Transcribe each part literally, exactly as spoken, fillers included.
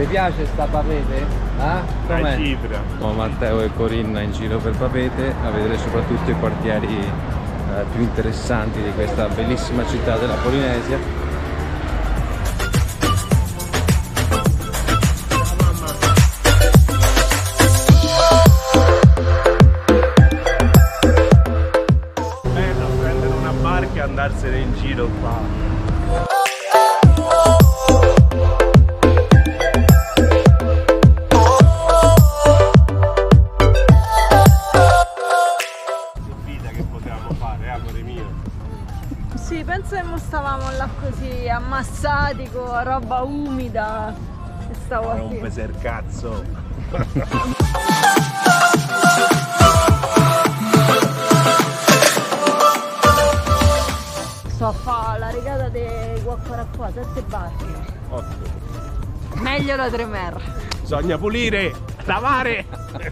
Vi piace sta Papete? Eh? Com'è? Cifra. Oh, Matteo e Corinna in giro per Papete a vedere soprattutto i quartieri eh, più interessanti di questa bellissima città della Polinesia. Bello prendere una barca e andarsene in giro qua. Sì, penso che stavamo là così ammassati con roba umida e stavo È qui. un pesercazzo. Sto a fare la regata di qua qua, sette barche. Otto. Meglio la Tremer. Bisogna pulire, lavare.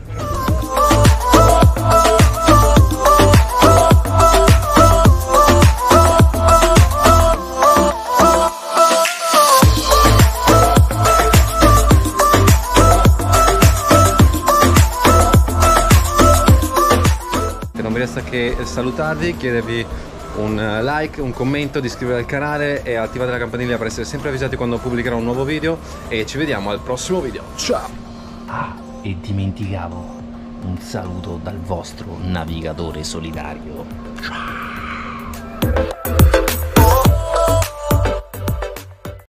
Non mi resta che salutarvi, chiedervi un like, un commento, di iscrivervi al canale e attivate la campanella per essere sempre avvisati quando pubblicherò un nuovo video e ci vediamo al prossimo video. Ciao! Ah, e dimenticavo un saluto dal vostro navigatore solitario. Ciao!